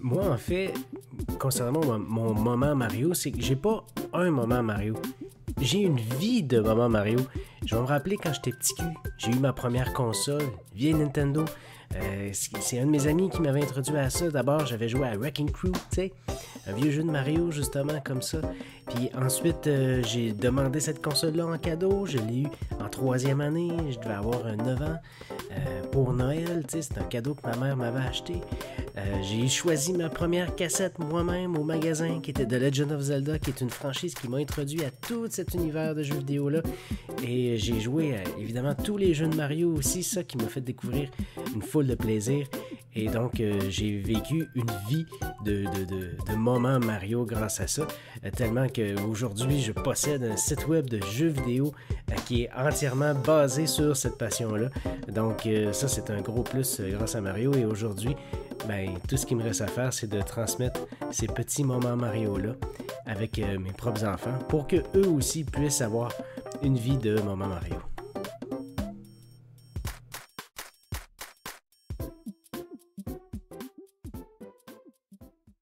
Moi, en fait, concernant mon moment Mario, c'est que j'ai pas un moment Mario. J'ai une vie de moment Mario. Je vais me rappeler quand j'étais petit cul, j'ai eu ma première console, vieille Nintendo. C'est un de mes amis qui m'avait introduit à ça. D'abord, j'avais joué à Wrecking Crew, tu sais, un vieux jeu de Mario, justement, comme ça. Puis ensuite, j'ai demandé cette console-là en cadeau. Je l'ai eu en 3e année. Je devais avoir 9 ans pour Noël, tu sais. C'est un cadeau que ma mère m'avait acheté. J'ai choisi ma première cassette moi-même au magasin, qui était The Legend of Zelda, qui est une franchise qui m'a introduit à tout cet univers de jeux vidéo-là. Et j'ai joué à, évidemment, tous les jeux de Mario aussi, ça qui m'a fait découvrir une foule de plaisir. Et donc, j'ai vécu une vie de moments Mario grâce à ça, tellement qu'aujourd'hui, je possède un site web de jeux vidéo qui est entièrement basé sur cette passion-là. Donc, ça, c'est un gros plus grâce à Mario. Et aujourd'hui, ben, tout ce qu'il me reste à faire, c'est de transmettre ces petits moments Mario-là avec mes propres enfants pour qu'eux aussi puissent avoir une vie de moments Mario.